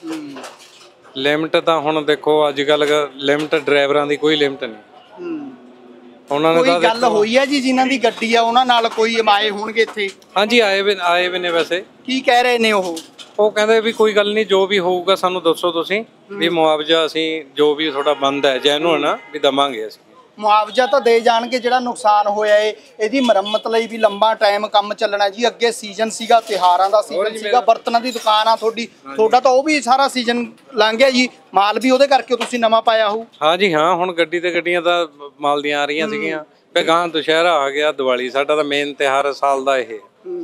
ਲਿਮਟ ਤਾਂ ਹੁਣ ਦੇਖੋ ਅੱਜ ਕੱਲ ਲਿਮਟ ਡਰਾਈਵਰਾਂ ਦੀ ਕੋਈ ਲਿਮਟ ਨਹੀਂ। ਉਹਨਾਂ ਨੇ ਤਾਂ ਗੱਲ ਹੋਈ ਹੈ ਜੀ ਜਿਨ੍ਹਾਂ ਦੀ ਗੱਡੀ ਆ ਉਹਨਾਂ ਨਾਲ ਕੋਈ ਆਏ ਹੋਣਗੇ ਇੱਥੇ? ਹਾਂਜੀ ਆਏ ਵੀ ਆਏ ਵੀ ਨੇ। ਵੈਸੇ ਕੀ ਕਹਿ ਰਹੇ ਨੇ ਉਹ? ਉਹ ਕਹਿੰਦੇ ਵੀ ਕੋਈ ਗੱਲ ਨਹੀਂ, ਜੋ ਵੀ ਹੋਊਗਾ ਸਾਨੂੰ ਦੱਸੋ ਤੁਸੀਂ, ਵੀ ਮੁਆਵਜ਼ਾ ਅਸੀਂ ਜੋ ਵੀ ਤੁਹਾਡਾ ਬੰਦ ਹੈ ਜੈਨੂਅਨ ਵੀ ਦਵਾਂਗੇ। ਅਸੀਂ ਮੁਆਵਜ਼ਾ ਤਾਂ ਦੇ ਜਾਣਗੇ ਜਿਹੜਾ ਨੁਕਸਾਨ ਹੋਇਆ ਏ। ਇਹਦੀ ਮੁਰੰਮਤ ਲਈ ਵੀ ਲੰਬਾ ਟਾਈਮ ਕੰਮ ਚੱਲਣਾ ਜੀ। ਅੱਗੇ ਸੀਜ਼ਨ ਸੀਗਾ, ਤਿਉਹਾਰਾਂ ਦਾ ਸੀਜ਼ਨ ਸੀਗਾ, ਬਰਤਨਾਂ ਦੀ ਦੁਕਾਨ ਆ ਤੁਹਾਡੀ, ਤੁਹਾਡਾ ਤਾਂ ਉਹ ਵੀ ਸਾਰਾ ਸੀਜ਼ਨ ਲੰਘ ਗਿਆ ਜੀ। ਮਾਲ ਵੀ ਉਹਦੇ ਕਰਕੇ ਤੁਸੀਂ ਨਵਾਂ ਪਾਇਆ ਹੋਊ? ਹਾਂ ਜੀ ਹਾਂ, ਹੁਣ ਗੱਡੀ ਤੇ ਗੱਡੀਆਂ ਤਾਂ ਮਾਲ ਦੀਆਂ ਆ ਰਹੀਆਂ ਸੀਗੀਆਂ। ਫਿਰ ਗਾਂ ਦੁਸ਼ਹਿਰਾ ਆ ਗਿਆ, ਦੀਵਾਲੀ, ਸਾਡਾ ਤਾਂ ਮੇਨ ਤਿਉਹਾਰ ਸਾਲ ਦਾ ਇਹ।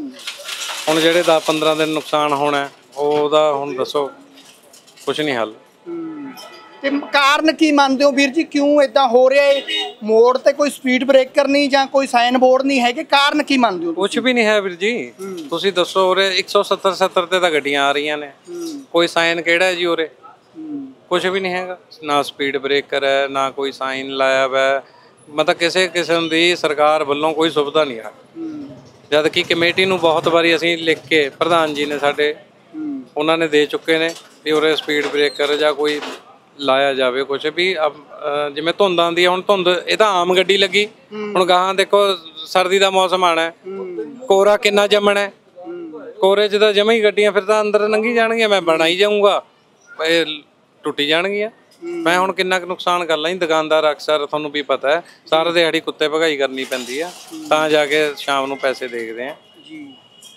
ਹੁਣ ਜਿਹੜੇ ਦਸ ਪੰਦਰਾਂ ਦਿਨ ਨੁਕਸਾਨ ਹੋਣਾ ਉਹਦਾ ਹੁਣ ਦੱਸੋ, ਕੁਛ ਨਹੀਂ ਹੱਲ। ਤੇ ਕਾਰਨ ਕੀ ਮੰਨਦੇ ਹੋ ਵੀਰ ਜੀ, ਕਿਉਂ ਇਦਾਂ ਹੋ ਰਿਹਾ ਏ? ਮੋੜ ਤੇ ਕੋਈ ਸਪੀਡ ਬ੍ਰੇਕਰ ਨਹੀਂ ਜਾਂ ਕੋਈ ਸਾਈਨ ਬੋਰਡ ਨਹੀਂ ਹੈਗੇ, ਕਾਰਨ ਕੀ ਮੰਨਦੇ ਹੋ? ਕੁਛ ਵੀ ਨਹੀਂ ਹੈ ਵੀਰ ਜੀ, ਤੁਸੀਂ ਦੱਸੋ। ਉਰੇ ਇੱਕ ਸੌ ਸੱਤਰ ਸੱਤਰ ਤੇ ਤਾਂ ਗੱਡੀਆਂ ਆ ਰਹੀਆਂ ਨੇ, ਕੋਈ ਸਾਈਨ ਕਿਹੜਾ ਹੈ ਜੀ ਉਰੇ? ਕੁਛ ਵੀ ਨਹੀਂ ਹੈਗਾ, ਨਾ ਸਪੀਡ ਬ੍ਰੇਕਰ ਹੈ ਨਾ ਕੋਈ ਸਾਈਨ ਲਾਇਆ ਵਾ। ਮਤਲਬ ਕਿਸੇ ਕਿਸਮ ਦੀ ਸਰਕਾਰ ਵੱਲੋਂ ਕੋਈ ਸੁਵਿਧਾ ਨਹੀਂ ਆ। ਜਦ ਕਿ ਕਮੇਟੀ ਨੂੰ ਬਹੁਤ ਵਾਰੀ ਅਸੀਂ ਲਿਖ ਕੇ, ਪ੍ਰਧਾਨ ਜੀ ਨੇ ਸਾਡੇ, ਉਹਨਾਂ ਨੇ ਦੇ ਚੁੱਕੇ ਨੇ ਵੀ ਉਰੇ ਸਪੀਡ ਬ੍ਰੇਕਰ ਜਾਂ ਕੋਈ ਲਾਇਆ ਜਾਵੇ ਕੁਛ ਵੀ। ਜਿਵੇਂ ਧੁੰਦ ਆਉਂਦੀ ਹੈ, ਹੁਣ ਧੁੰਦ ਇਹ ਤਾਂ ਆਮ ਗੱਡੀ ਲੱਗੀ, ਹੁਣ ਗਾਹਾਂ ਦੇਖੋ ਸਰਦੀ ਦਾ ਮੌਸਮ ਆਣਾ, ਕੋਰਾ ਕਿੰਨਾ ਜੰਮਣਾ, ਕੋਰੇ 'ਚ ਤਾਂ ਜਮਾਂ ਹੀ ਗੱਡੀਆਂ ਫਿਰ ਤਾਂ ਅੰਦਰ ਲੰਘੀ ਜਾਣਗੀਆਂ। ਮੈਂ ਬਣਾਈ ਜਾਊਂਗਾ, ਇਹ ਟੁੱਟੀ ਜਾਣਗੀਆਂ। ਮੈਂ ਹੁਣ ਕਿੰਨਾ ਕੁ ਨੁਕਸਾਨ ਕਰ ਲਾਂ ਜੀ। ਦੁਕਾਨਦਾਰ ਅਕਸਰ ਤੁਹਾਨੂੰ ਵੀ ਪਤਾ ਹੈ ਸਾਰਾ ਦਿਹਾੜੀ ਕੁੱਤੇ ਭਗਾਈ ਕਰਨੀ ਪੈਂਦੀ ਆ, ਤਾਂ ਜਾ ਕੇ ਸ਼ਾਮ ਨੂੰ ਪੈਸੇ ਦੇਖਦੇ ਆ ਜੀ।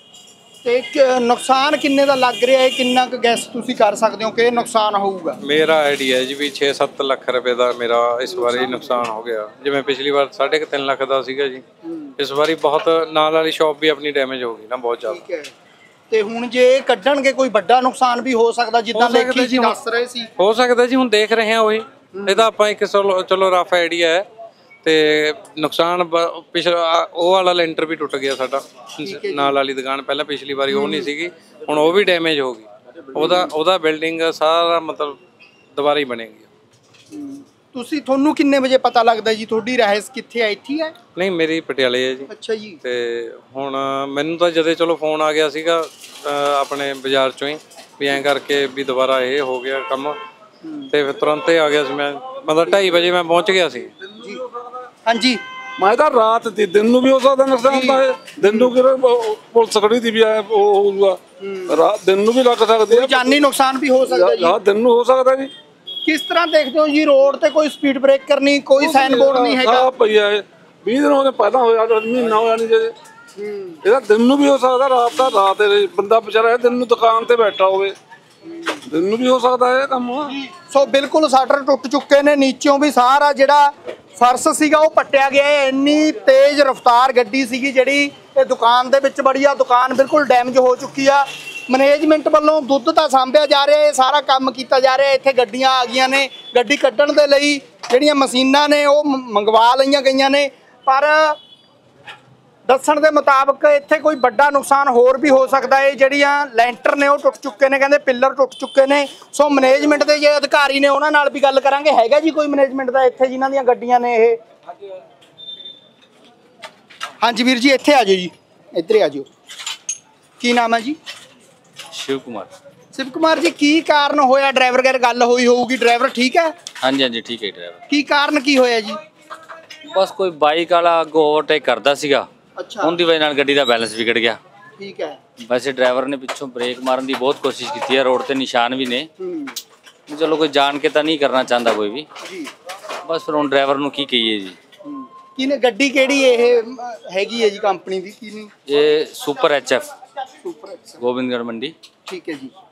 ਤੇ ਨੁਕਸਾਨ ਕਿੰਨੇ ਦਾ ਲੱਗ ਰਿਹਾ ਹੈ, ਕਿੰਨਾ ਕੁ ਗੈਸ ਤੁਸੀਂ ਕਰ ਸਕਦੇ ਹੋ ਕਿ ਇਹ ਨੁਕਸਾਨ ਹੋਊਗਾ? ਮੇਰਾ ਆਈਡੀਆ ਜੀ ਵੀ ਛੇ ਸੱਤ ਲੱਖ ਰੁਪਏ ਦਾ ਮੇਰਾ ਇਸ ਵਾਰੀ ਨੁਕਸਾਨ ਹੋ ਗਿਆ। ਜਿਵੇਂ ਪਿਛਲੀ ਵਾਰ ਸਾਢੇ ਕੁ ਤਿੰਨ ਲੱਖ ਦਾ ਸੀਗਾ ਜੀ, ਇਸ ਵਾਰੀ ਬਹੁਤ ਨਾਲ ਵਾਲੀ ਸ਼ਾਪ ਵੀ ਆਪਣੀ ਡੈਮੇਜ ਹੋ ਗਈ ਨਾ ਬਹੁਤ ਜ਼ਿਆਦਾ। ਤੇ ਹੁਣ ਜੇ ਕੱਢਣਗੇ ਕੋਈ ਵੱਡਾ ਨੁਕਸਾਨ ਵੀ ਹੋ ਸਕਦਾ, ਜਿੱਦਾਂ ਲੇਖੀ ਜੀ ਦੱਸ ਰਹੇ ਸੀ? ਹੋ ਸਕਦਾ ਜੀ, ਹੁਣ ਦੇਖ ਰਹੇ ਹਾਂ ਉਹੀ। ਇਹਦਾ ਆਪਾਂ ਇੱਕ ਚਲੋ ਰਫ ਆਈਡੀਆ ਹੈ। ਤੇ ਨੁਕਸਾਨ ਪਿਛਲਾ ਉਹ ਵਾਲਾ ਲੈਂਟਰ ਵੀ ਟੁੱਟ ਗਿਆ ਸਾਡਾ, ਨਾਲ ਵਾਲੀ ਦੁਕਾਨ ਪਹਿਲਾਂ ਪਿਛਲੀ ਵਾਰੀ ਉਹ ਨਹੀਂ ਸੀਗੀ, ਹੁਣ ਉਹ ਵੀ ਡੈਮੇਜ ਹੋ ਗਈ। ਉਹਦਾ ਉਹਦਾ ਬਿਲਡਿੰਗ ਸਾਰਾ ਮਤਲਬ ਦੁਬਾਰਾ ਹੀ ਬਣੇਗੀ। ਤੁਸੀਂ ਤੁਹਾਨੂੰ ਕਿੰਨੇ ਵਜੇ ਪਤਾ ਲੱਗਦਾ ਜੀ ਤੁਹਾਡੀ ਰਹਿਸ ਕਿੱਥੇ ਆ? ਇੱਥੇ ਹੈ? ਨਹੀਂ, ਮੇਰੀ ਪਟਿਆਲੇ ਹੈ ਜੀ। ਅੱਛਾ ਜੀ। ਤੇ ਹੁਣ ਮੈਨੂੰ ਤਾਂ ਜਦੇ ਚਲੋ ਫੋਨ ਆ ਗਿਆ ਸੀਗਾ ਆਪਣੇ ਬਾਜ਼ਾਰ ਚੋਂ ਹੀ ਵੀ ਐਂ ਕਰਕੇ ਵੀ ਦੁਬਾਰਾ ਇਹ ਹੋ ਗਿਆ ਕੰਮ, ਤੇ ਫਿਰ ਤੁਰੰਤ ਹੀ ਆ ਗਿਆ ਸੀ ਮੈਂ। ਮਤਲਬ ਢਾਈ ਵਜੇ ਮੈਂ ਪਹੁੰਚ ਗਿਆ ਸੀ ਜੀ। ਹਾਂਜੀ। ਮੈਂ ਤਾਂ ਰਾਤ ਦੀ, ਦਿਨ ਨੂੰ ਵੀ ਹੋ ਸਕਦਾ ਨੁਕਸਾਨ ਤਾਂ ਇਹ, ਦਿਨ ਨੂੰ ਕਿ ਪੁਲਿਸ ਖੜੀ ਦੀ ਵੀ ਆ ਉਹ ਹੋਊਗਾ, ਰਾਤ ਦਿਨ ਨੂੰ ਵੀ ਲੱਗ ਸਕਦੀ ਹੈ, ਜਾਨੀ ਨੁਕਸਾਨ ਵੀ ਹੋ ਸਕਦਾ ਜੀ। ਹਾਂ, ਦਿਨ ਨੂੰ ਹੋ ਸਕਦਾ ਜੀ। ਕਿਸ ਤਰ੍ਹਾਂ ਦੇਖਦੇ ਹੋ ਜੀ, ਰੋਡ ਤੇ ਕੋਈ ਸਪੀਡ ਬ੍ਰੇਕਰ ਨਹੀਂ, ਕੋਈ ਸਾਈਨ ਬੋਰਡ ਨਹੀਂ ਹੈਗਾ? ਆ ਪਈਆ ਇਹ ਵੀਹ ਦਿਨ ਉਹਦੇ ਪਹਿਲਾਂ ਹੋਇਆ, ਮਹੀਨਾ ਹੋਇਆ ਨਹੀਂ ਜੇ। ਇਹਦਾ ਦਿਨ ਨੂੰ ਵੀ ਹੋ ਸਕਦਾ, ਰਾਤ ਦਾ ਰਾਤ ਬੰਦਾ ਵਿਚਾਰਾ ਦਿਨ ਨੂੰ ਦੁਕਾਨ ਤੇ ਬੈਠਾ ਹੋਵੇ, ਦਿਨ ਨੂੰ ਵੀ ਹੋ ਸਕਦਾ ਇਹ ਕੰਮ। ਸੋ ਬਿਲਕੁਲ ਸ਼ਟਰ ਟੁੱਟ ਚੁੱਕੇ ਨੇ, ਨੀਚੋਂ ਵੀ ਸਾਰਾ ਜਿਹੜਾ ਫਰਸ਼ ਸੀਗਾ ਉਹ ਪੱਟਿਆ ਗਿਆ ਹੈ। ਇੰਨੀ ਤੇਜ਼ ਰਫ਼ਤਾਰ ਗੱਡੀ ਸੀਗੀ ਜਿਹੜੀ ਇਹ ਦੁਕਾਨ ਦੇ ਵਿੱਚ ਬੜੀ ਆ, ਦੁਕਾਨ ਬਿਲਕੁਲ ਡੈਮੇਜ ਹੋ ਚੁੱਕੀ ਆ। ਮੈਨੇਜਮੈਂਟ ਵੱਲੋਂ ਦੁੱਧ ਤਾਂ ਸਾਂਭਿਆ ਜਾ ਰਿਹਾ, ਇਹ ਸਾਰਾ ਕੰਮ ਕੀਤਾ ਜਾ ਰਿਹਾ। ਇੱਥੇ ਗੱਡੀਆਂ ਆ ਗਈਆਂ ਨੇ, ਗੱਡੀ ਕੱਢਣ ਦੇ ਲਈ ਜਿਹੜੀਆਂ ਮਸ਼ੀਨਾਂ ਨੇ ਉਹ ਮੰਗਵਾ ਲਈਆਂ ਗਈਆਂ ਨੇ, ਪਰ ਦੱਸਣ ਦੇ ਮੁਤਾਬਕ ਇੱਥੇ ਕੋਈ ਵੱਡਾ ਨੁਕਸਾਨ ਹੋਰ ਵੀ ਹੋ ਸਕਦਾ ਹੈ। ਜਿਹੜੀਆਂ ਲੈਂਟਰ ਨੇ ਉਹ ਟੁੱਟ ਚੁੱਕੇ ਨੇ, ਕਹਿੰਦੇ ਪਿੱਲਰ ਟੁੱਟ ਚੁੱਕੇ ਨੇ। ਸੋ ਮੈਨੇਜਮੈਂਟ ਦੇ ਜੇ ਅਧਿਕਾਰੀ ਨੇ ਉਹਨਾਂ ਨਾਲ ਵੀ ਗੱਲ ਕਰਾਂਗੇ। ਹੈਗਾ ਜੀ ਕੋਈ ਮੈਨੇਜਮੈਂਟ ਦਾ ਇੱਥੇ ਜਿਨ੍ਹਾਂ ਦੀਆਂ ਗੱਡੀਆਂ ਨੇ ਇਹ? ਹਾਂਜੀ ਵੀਰ ਜੀ, ਇੱਥੇ ਆ ਜਾਓ ਜੀ, ਇੱਧਰ ਆ ਜਾਓ। ਕੀ ਨਾਮ ਹੈ ਜੀ? शिव कुमार। शिव कुमार जी, की कारण होया? ड्राइवर गैर गल होई होगी, ड्राइवर ठीक है? हाँ जी हाँ जी ठीक है ड्राइवर। की कारण की होया जी? बस कोई बाइक वाला अगों ओवरटेक करता सीगा, अच्छा, उनकी वजह नाल गड्डी दा बैलेंस बिगड़ गया। ठीक है। वैसे ड्राइवर ने पिछों ब्रेक मारन दी बहुत कोशिश की है, रोड ते निशान भी ने, चलो कोई जान के तो नहीं करना चाहता कोई भी जी, बस फिर हुण ड्राइवर नूं की कहिए जी। किने गड्डी केड़ी ਇਹ ਹੈਗੀ ਹੈ जी कंपनी दी? की नहीं? ये super H F super H F Gobindgarh Mandi. ठीक है जी।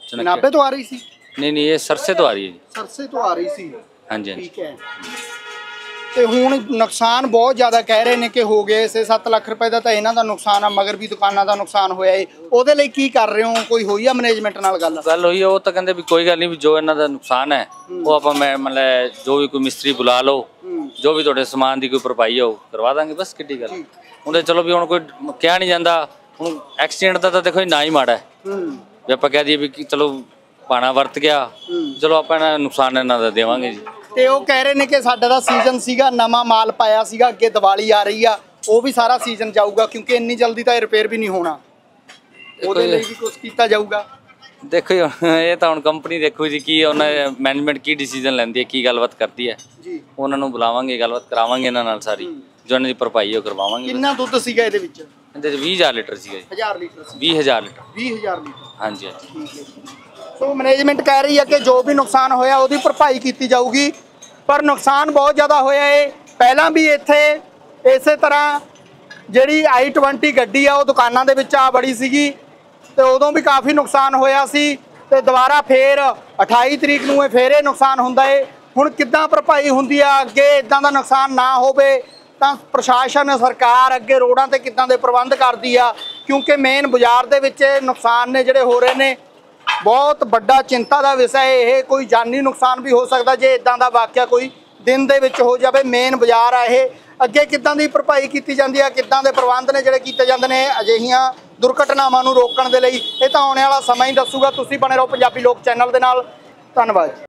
ਨਾਭੇ ਤੋਂ ਆ ਰਹੀ ਸੀ? नहीं नहीं ये सरसे तो आ रही है जी। ਸਰਸੇ ਤੋਂ ਆ ਰਹੀ ਸੀ। हाँ जी हाँ जी। ਠੀਕ ਹੈ। ਤੇ ਹੁਣ ਨੁਕਸਾਨ ਬਹੁਤ ਜ਼ਿਆਦਾ ਕਹਿ ਰਹੇ ਨੇ ਕਿ ਹੋ ਗਏ ਛੇ ਸੱਤ ਲੱਖ ਰੁਪਏ ਦਾ ਤਾਂ ਇਹਨਾਂ ਦਾ ਨੁਕਸਾਨ ਆ, ਮਗਰ ਵੀ ਦੁਕਾਨਾਂ ਦਾ ਨੁਕਸਾਨ ਹੋਇਆ ਏ। ਉਹਦੇ ਲਈ ਕੀ ਕਰ ਰਹੇ ਹੋ? ਕੋਈ ਹੋਈ ਆ ਮੈਨੇਜਮੈਂਟ ਨਾਲ ਗੱਲ? ਗੱਲ ਹੋਈ ਹੈ, ਉਹ ਤਾਂ ਕਹਿੰਦੇ ਵੀ ਕੋਈ ਗੱਲ ਨਹੀਂ, ਵੀ ਜੋ ਇਹਨਾਂ ਦਾ ਨੁਕਸਾਨ ਹੈ ਉਹ ਆਪਾਂ ਮੈਂ ਮਤਲਬ ਜੋ ਵੀ ਕੋਈ ਮਿਸਤਰੀ ਬੁਲਾ ਲਓ, ਜੋ ਵੀ ਤੁਹਾਡੇ ਸਮਾਨ ਦੀ ਕੋਈ ਭਰਪਾਈ ਹੋ ਕਰਵਾ ਦਾਂਗੇ, ਬਸ ਕਿੱਡੀ ਗੱਲ। ਉਹਦੇ ਚਲੋ ਵੀ ਹੁਣ ਕੋਈ ਕਿਹਾ ਨਹੀਂ ਜਾਂਦਾ, ਹੁਣ ਐਕਸੀਡੈਂਟ ਦਾ ਤਾਂ ਦੇਖੋ ਨਾ ਹੀ ਮਾੜਾ ਹੈ, ਵੀ ਆਪਾਂ ਕਹਿ ਦਈਏ ਵੀ ਕਿ ਚਲੋ ਪਾਣਾ ਵਰਤ ਗਿਆ, ਚਲੋ ਆਪਾਂ ਇਹਨਾਂ ਨੁਕਸਾਨ ਇਹਨਾਂ ਦਾ ਦੇਵਾਂਗੇ ਜੀ। ਤੇ ਉਹ ਕਹਿ ਰਹੇ ਨੇ ਕਿ ਸਾਡਾ ਦਾ ਸੀਜ਼ਨ ਸੀਗਾ, ਨਵਾਂ ਮਾਲ ਪਾਇਆ ਸੀਗਾ, ਅੱਗੇ ਦੀਵਾਲੀ ਆ ਰਹੀ ਆ, ਉਹ ਵੀ ਸਾਰਾ ਸੀਜ਼ਨ ਜਾਊਗਾ ਕਿਉਂਕਿ ਇੰਨੀ ਜਲਦੀ ਤਾਂ ਇਹ ਰਿਪੇਅਰ ਵੀ ਨਹੀਂ ਹੋਣਾ, ਉਹਦੇ ਲਈ ਵੀ ਕੁਝ ਕੀਤਾ ਜਾਊਗਾ। ਦੇਖੋ ਜੀ, ਇਹ ਤਾਂ ਹੁਣ ਕੰਪਨੀ ਦੇਖੋ ਜੀ ਕੀ ਉਹਨਾਂ ਮੈਨੇਜਮੈਂਟ ਕੀ ਡਿਸੀਜਨ ਲੈਂਦੀ ਹੈ, ਕੀ ਗੱਲਬਾਤ ਕਰਦੀ ਹੈ ਜੀ। ਉਹਨਾਂ ਨੂੰ ਬੁਲਾਵਾਂਗੇ, ਗੱਲਬਾਤ ਕਰਾਵਾਂਗੇ ਇਹਨਾਂ ਨਾਲ ਸਾਰੀ, ਜੋ ਇਹਨਾਂ ਦੀ ਭਰਪਾਈ ਉਹ ਕਰਵਾਵਾਂਗੇ। ਕਿੰਨਾ ਦੁੱਧ ਸੀਗਾ ਇਹਦੇ ਵਿੱਚ? ਇਹਦੇ 'ਚ ਵੀਹ ਹਜ਼ਾਰ ਲੀਟਰ ਸੀਗਾ ਜੀ। ਹਜ਼ਾਰ ਲੀਟਰ ਸੀ? ਵੀਹ ਹਜ਼ਾਰ ਲੀਟਰ। ਵੀਹ ਹਜ਼ਾਰ ਲੀਟਰ। ਹਾਂਜੀ ਹਾਂਜੀ। ਸੋ ਮੈਨੇਜਮੈਂਟ ਕਹਿ ਰਹੀ ਹੈ ਕਿ ਜੋ ਵੀ ਨੁਕਸਾਨ ਹੋਇਆ ਉਹਦੀ ਭਰਪਾਈ ਕੀਤੀ ਜਾਊਗੀ, ਪਰ ਨੁਕਸਾਨ ਬਹੁਤ ਜ਼ਿਆਦਾ ਹੋਇਆ ਏ। ਪਹਿਲਾਂ ਵੀ ਇੱਥੇ ਇਸੇ ਤਰ੍ਹਾਂ ਜਿਹੜੀ ਆਈ ਟਵੰਟੀ ਗੱਡੀ ਆ ਉਹ ਦੁਕਾਨਾਂ ਦੇ ਵਿੱਚ ਆ ਬੜੀ ਸੀਗੀ ਤੇ ਉਦੋਂ ਵੀ ਕਾਫੀ ਨੁਕਸਾਨ ਹੋਇਆ ਸੀ ਤੇ ਦੁਬਾਰਾ ਫੇਰ ਅਠਾਈ ਤਰੀਕ ਨੂੰ ਇਹ ਫੇਰ ਇਹ ਨੁਕਸਾਨ ਹੁੰਦਾ ਏ। ਹੁਣ ਕਿੱਦਾਂ ਭਰਪਾਈ ਹੁੰਦੀ ਆ? ਅੱਗੇ ਇਦਾਂ ਦਾ ਨੁਕਸਾਨ ਨਾ ਹੋਵੇ ਤਾਂ ਪ੍ਰਸ਼ਾਸਨ ਸਰਕਾਰ ਅੱਗੇ ਰੋਡਾਂ ਤੇ ਕਿੱਦਾਂ ਦੇ ਪ੍ਰਬੰਧ ਕਰਦੀ ਆ, ਕਿਉਂਕਿ ਮੇਨ ਬਾਜ਼ਾਰ ਦੇ ਵਿੱਚ ਨੁਕਸਾਨ ਨੇ ਜਿਹੜੇ ਹੋ ਰਹੇ ਨੇ ਬਹੁਤ ਵੱਡਾ ਚਿੰਤਾ ਦਾ ਵਿਸ਼ਾ ਹੈ ਇਹ। ਕੋਈ ਜਾਨੀ ਨੁਕਸਾਨ ਵੀ ਹੋ ਸਕਦਾ ਜੇ ਇਦਾਂ ਦਾ ਵਾਕਿਆ ਕੋਈ ਦਿਨ ਦੇ ਵਿੱਚ ਹੋ ਜਾਵੇ। ਮੇਨ ਬਾਜ਼ਾਰ ਆ ਇਹ, ਅੱਗੇ ਕਿੱਦਾਂ ਦੀ ਭਰਪਾਈ ਕੀਤੀ ਜਾਂਦੀ ਆ, ਕਿੱਦਾਂ ਦੇ ਪ੍ਰਬੰਧ ਨੇ ਜਿਹੜੇ ਕੀਤੇ ਜਾਂਦੇ ਨੇ ਅਜਿਹੀਆਂ ਦੁਰਘਟਨਾਵਾਂ ਨੂੰ ਰੋਕਣ ਦੇ ਲਈ, ਇਹ ਤਾਂ ਆਉਣ ਵਾਲਾ ਸਮਾਂ ਹੀ ਦੱਸੂਗਾ। ਤੁਸੀਂ ਬਣੇ ਰਹੋ ਪੰਜਾਬੀ ਲੋਕ ਚੈਨਲ ਦੇ ਨਾਲ। ਧੰਨਵਾਦ।